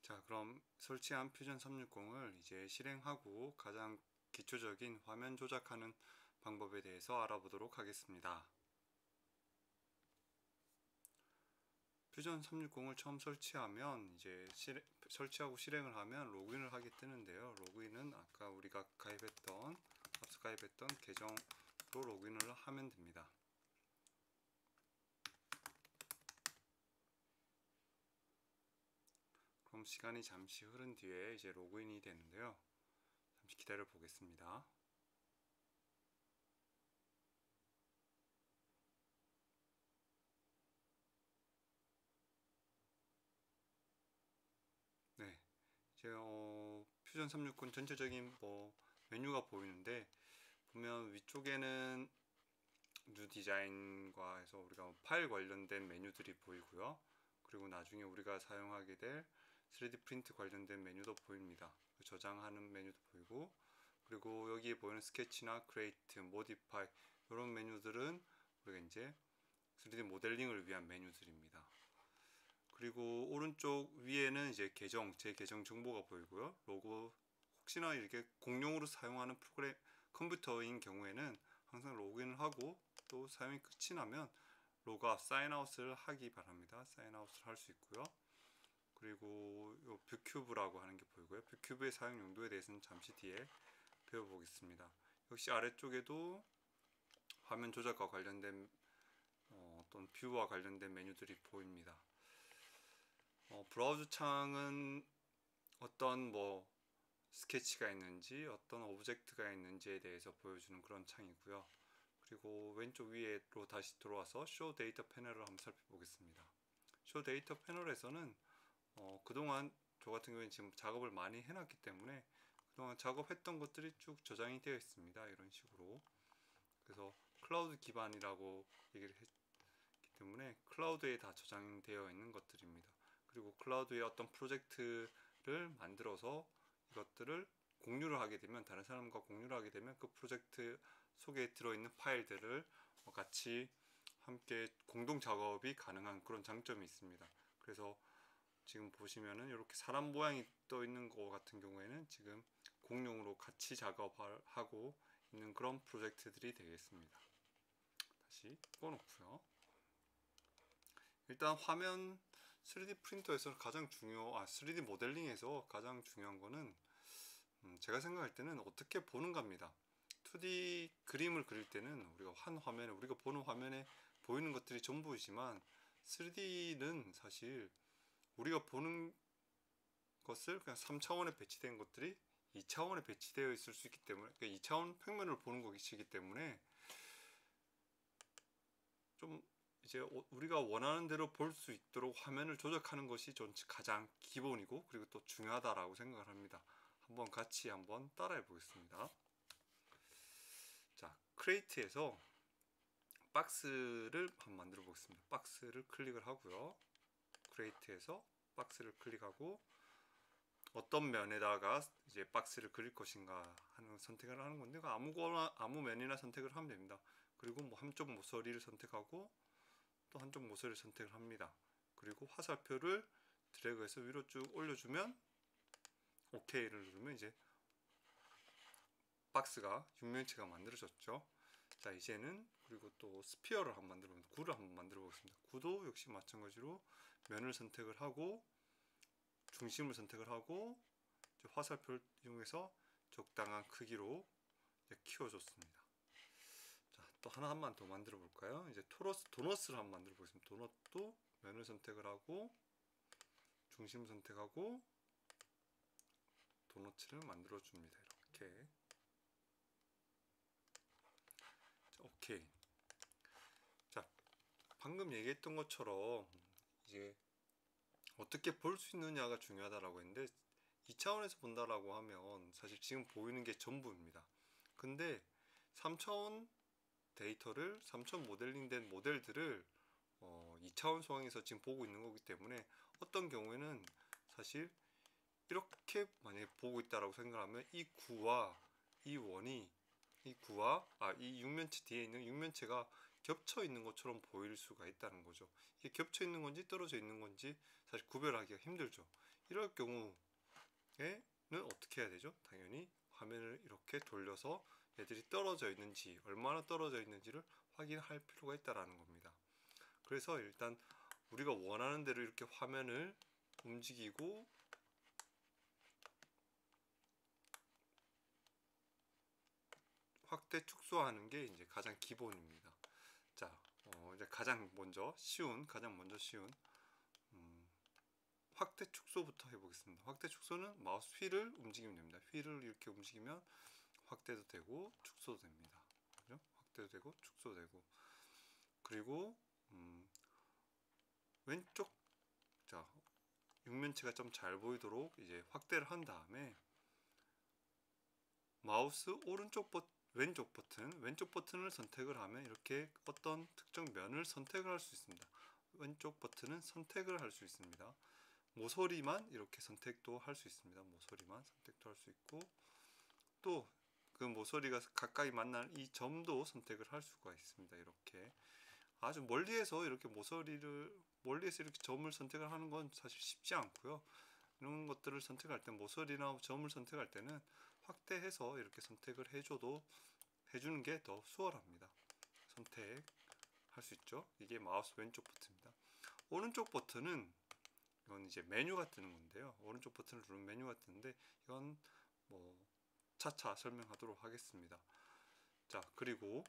자, 그럼 설치한 퓨전 360을 이제 실행하고 가장 기초적인 화면 조작하는 방법에 대해서 알아보도록 하겠습니다. 퓨전 360을 처음 설치하면 이제 설치하고 실행을 하면 로그인을 하게 뜨는데요. 로그인은 아까 우리가 앞서 가입했던 계정으로 로그인을 하면 됩니다. 그럼 시간이 잠시 흐른 뒤에 이제 로그인이 되는데요. 잠시 기다려 보겠습니다. 네, 이제 퓨전 360 전체적인 메뉴가 보이는데, 보면 위쪽에는 뉴 디자인과 해서 우리가 파일 관련된 메뉴들이 보이고요. 그리고 나중에 우리가 사용하게 될 3D 프린트 관련된 메뉴도 보입니다. 저장하는 메뉴도 보이고, 그리고 여기에 보이는 스케치나 크리에이트, 모디파이 이런 메뉴들은 우리가 이제 3D 모델링을 위한 메뉴들입니다. 그리고 오른쪽 위에는 이제 제 계정 정보가 보이고요. 로고, 혹시나 이렇게 공용으로 사용하는 프로그램 컴퓨터인 경우에는 항상 로그인을 하고 또 사용이 끝이 나면 로그아웃, 사인아웃을 하기 바랍니다. 사인아웃을 할 수 있고요. 그리고 요 뷰큐브라고 하는 게 보이고요. 뷰큐브의 사용 용도에 대해서는 잠시 뒤에 배워보겠습니다. 역시 아래쪽에도 화면 조작과 관련된 어떤 뷰와 관련된 메뉴들이 보입니다. 브라우저 창은 어떤 스케치가 있는지, 어떤 오브젝트가 있는지에 대해서 보여주는 그런 창이고요. 그리고 왼쪽 위로 다시 들어와서 쇼 데이터 패널을 한번 살펴보겠습니다. 쇼 데이터 패널에서는 그동안 저 같은 경우는 지금 작업을 많이 해놨기 때문에 그동안 작업했던 것들이 쭉 저장이 되어 있습니다. 이런 식으로. 그래서 클라우드 기반이라고 얘기를 했기 때문에 클라우드에 다 저장되어 있는 것들입니다. 그리고 클라우드에 어떤 프로젝트를 만들어서 이것들을 공유를 하게 되면, 다른 사람과 공유를 하게 되면 그 프로젝트 속에 들어있는 파일들을 같이 함께 공동 작업이 가능한 그런 장점이 있습니다. 그래서 지금 보시면은 이렇게 사람 모양이 떠 있는 것 같은 경우에는 지금 공용으로 같이 작업하고 있는 그런 프로젝트들이 되겠습니다. 다시 꺼놓고요. 일단 화면 3D 프린터에서 3D 모델링에서 가장 중요한 거는 제가 생각할 때는 어떻게 보는가입니다. 2D 그림을 그릴 때는 우리가 우리가 보는 화면에 보이는 것들이 전부이지만 3D는 사실 우리가 보는 것을 그냥 3차원에 배치된 것들이 2차원에 배치되어 있을 수 있기 때문에, 그러니까 2차원 평면을 보는 것이기 때문에 좀 이제 우리가 원하는 대로 볼 수 있도록 화면을 조작하는 것이 전 가장 기본이고, 그리고 또 중요하다라고 생각을 합니다. 한번 따라해 보겠습니다. 자, 크리에이트에서 박스를 한번 만들어 보겠습니다. 박스를 클릭을 하고요. 크리에이트에서 박스를 클릭하고 어떤 면에다가 이제 박스를 그릴 것인가 하는 선택을 하는 건데, 아무 면이나 선택을 하면 됩니다. 그리고 한쪽 모서리를 선택하고 또 한쪽 모서리를 선택을 합니다. 그리고 화살표를 드래그해서 위로 쭉 올려주면 OK를 누르면 이제 박스가 육면체가 만들어졌죠. 자, 이제는 그리고 또 스피어를 한번 구를 한번 만들어 보겠습니다. 구도 역시 마찬가지로 면을 선택을 하고 중심을 선택을 하고 화살표를 이용해서 적당한 크기로 키워줬습니다. 자, 또 하나만 더 만들어 볼까요? 이제 도너스를 한번 만들어 보겠습니다. 도넛도 면을 선택을 하고 중심을 선택하고 도너츠를 만들어 줍니다. 이렇게. 자, 오케이. 자, 방금 얘기했던 것처럼 이제 어떻게 볼 수 있느냐가 중요하다라고 했는데, 2차원에서 본다라고 하면 사실 지금 보이는 게 전부입니다. 근데 3차원 3차원 모델링된 모델들을 2차원 상황에서 지금 보고 있는 거기 때문에, 어떤 경우에는 사실 이렇게 만약에 보고 있다라고 생각하면 이 구와 이 육면체 뒤에 있는 육면체가 겹쳐 있는 것처럼 보일 수가 있다는 거죠. 이게 겹쳐 있는 건지 떨어져 있는 건지 사실 구별하기가 힘들죠. 이럴 경우에는 어떻게 해야 되죠? 당연히 화면을 이렇게 돌려서 얘들이 떨어져 있는지, 얼마나 떨어져 있는지를 확인할 필요가 있다는 겁니다. 그래서 일단 우리가 원하는 대로 이렇게 화면을 움직이고 확대 축소하는 게 이제 가장 기본입니다. 자, 이제 가장 먼저 쉬운 확대 축소부터 해보겠습니다. 확대 축소는 마우스 휠을 움직이면 됩니다. 휠을 이렇게 움직이면 확대도 되고 축소도 됩니다. 그죠? 확대도 되고 축소도 되고. 그리고 왼쪽, 자, 육면체가 좀 잘 보이도록 이제 확대를 한 다음에 마우스 왼쪽 버튼을 선택을 하면 이렇게 어떤 특정 면을 선택을 할 수 있습니다. 왼쪽 버튼은 선택을 할 수 있습니다. 모서리만 이렇게 선택도 할 수 있습니다. 모서리만 선택도 할 수 있고, 또 그 모서리가 가까이 만날 이 점도 선택을 할 수가 있습니다. 이렇게 아주 멀리에서 이렇게 멀리에서 이렇게 점을 선택을 하는 건 사실 쉽지 않고요. 이런 것들을 선택할 때, 모서리나 점을 선택할 때는 확대해서 이렇게 선택을 해주는 게 더 수월합니다. 선택할 수 있죠. 이게 마우스 왼쪽 버튼입니다. 오른쪽 버튼은 이건 이제 메뉴가 뜨는 건데요. 오른쪽 버튼을 누르면 메뉴가 뜨는데 이건 뭐 차차 설명하도록 하겠습니다. 자, 그리고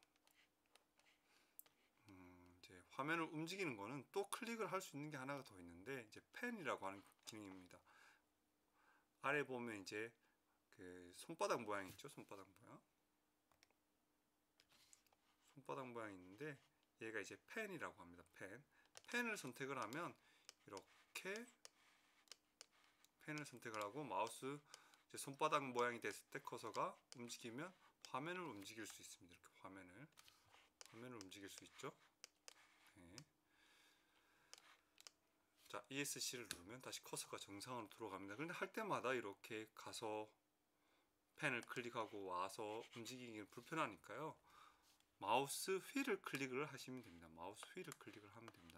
이제 화면을 움직이는 거는 또 클릭을 할 수 있는 게 하나가 더 있는데, 이제 펜이라고 하는 기능입니다. 아래 보면 이제 그 손바닥 모양 있죠? 손바닥 모양이 있는데, 얘가 이제 펜이라고 합니다. 펜을 선택을 하면 이렇게 펜을 선택을 하고 마우스 이제 손바닥 모양이 됐을 때 커서가 움직이면 화면을 움직일 수 있습니다. 이렇게 화면을 움직일 수 있죠. 네. 자, ESC를 누르면 다시 커서가 정상으로 돌아갑니다. 그런데 할 때마다 이렇게 가서 펜을 클릭하고 와서 움직이기는 불편하니까요. 마우스 휠을 클릭을 하시면 됩니다. 마우스 휠을 클릭을 하면 됩니다.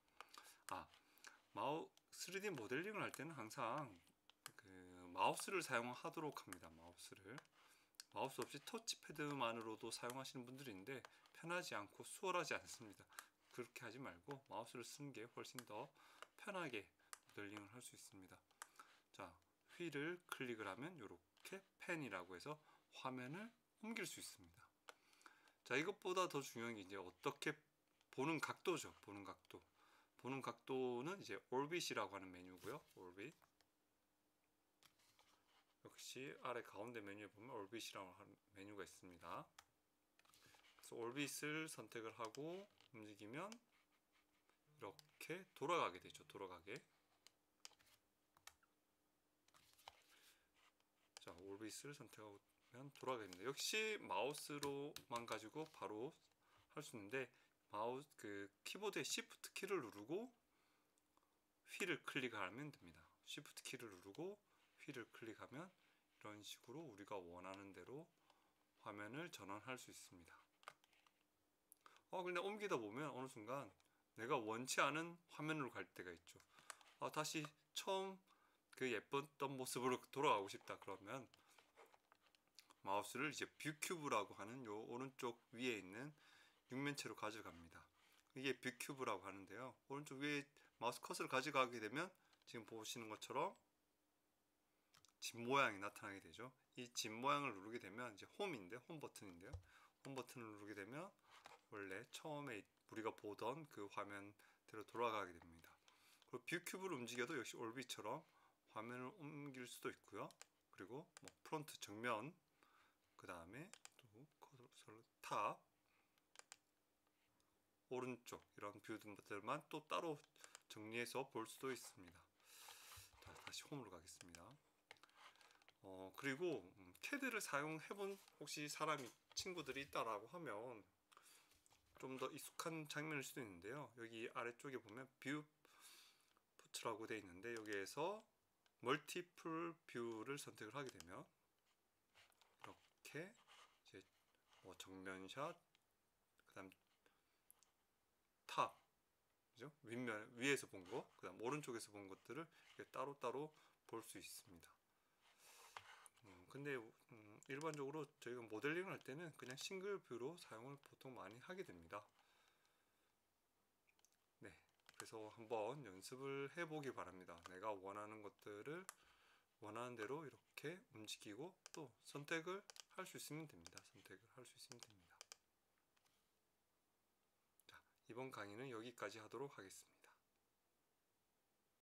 3D 모델링을 할 때는 항상 그 마우스를 사용하도록 합니다. 마우스 없이 터치패드만으로도 사용하시는 분들이 있는데 편하지 않고 수월하지 않습니다. 그렇게 하지 말고 마우스를 쓰는 게 훨씬 더 편하게 모델링을 할 수 있습니다. 자, 휠을 클릭을 하면 이렇게 펜이라고 해서 화면을 옮길 수 있습니다. 자, 이것보다 더 중요한 게 이제 어떻게 보는 각도죠. 보는 각도는 이제 오rbit이라고 하는 메뉴고요. 오rbit. 역시 아래 가운데 메뉴에 보면 오rbit이라고 하는 메뉴가 있습니다. 그래서 오rbit을 선택을 하고 움직이면 이렇게 돌아가게 되죠. 자, 오rbit을 선택하면 돌아가게 됩니다. 역시 마우스로만 가지고 바로 할 수 있는데, 키보드의 Shift 키를 누르고 휠을 클릭하면 됩니다. Shift 키를 누르고 휠을 클릭하면 이런 식으로 우리가 원하는 대로 화면을 전환할 수 있습니다. 근데 옮기다 보면 어느 순간 내가 원치 않은 화면으로 갈 때가 있죠. 다시 처음 그 예뻤던 모습으로 돌아가고 싶다 그러면 마우스를 이제 뷰 큐브라고 하는 요 오른쪽 위에 있는 육면체로 가져갑니다. 이게 뷰 큐브라고 하는데요. 오른쪽 위에 마우스 커서를 가져가게 되면 지금 보시는 것처럼 집 모양이 나타나게 되죠. 이 집 모양을 누르게 되면 이제 홈 버튼인데요. 홈 버튼을 누르게 되면 원래 처음에 우리가 보던 그 화면대로 돌아가게 됩니다. 그리고 뷰 큐브를 움직여도 역시 올빗처럼 화면을 옮길 수도 있고요. 그리고 뭐 프론트 정면, 그 다음에 또 커서 탑, 오른쪽 이런 뷰들만 또 따로 정리해서 볼 수도 있습니다. 자, 다시 홈으로 가겠습니다. 그리고 캐드를 사용해본 혹시 친구들이 있다라고 하면 좀 더 익숙한 장면일 수도 있는데요. 여기 아래쪽에 보면 뷰 푸트라고 되어 있는데, 여기에서 멀티플 뷰를 선택을 하게 되면 이렇게 이제 뭐 정면샷, 그다음 그죠? 윗면 위에서 본 거, 그다음 오른쪽에서 본 것들을 이렇게 따로따로 볼 수 있습니다. 근데 일반적으로 저희가 모델링을 할 때는 그냥 싱글 뷰로 사용을 보통 많이 하게 됩니다. 네, 그래서 한번 연습을 해보기 바랍니다. 내가 원하는 것들을 원하는 대로 이렇게 움직이고 또 선택을 할 수 있으면 됩니다. 선택을 할 수 있으면 됩니다. 자, 이번 강의는 여기까지 하도록 하겠습니다.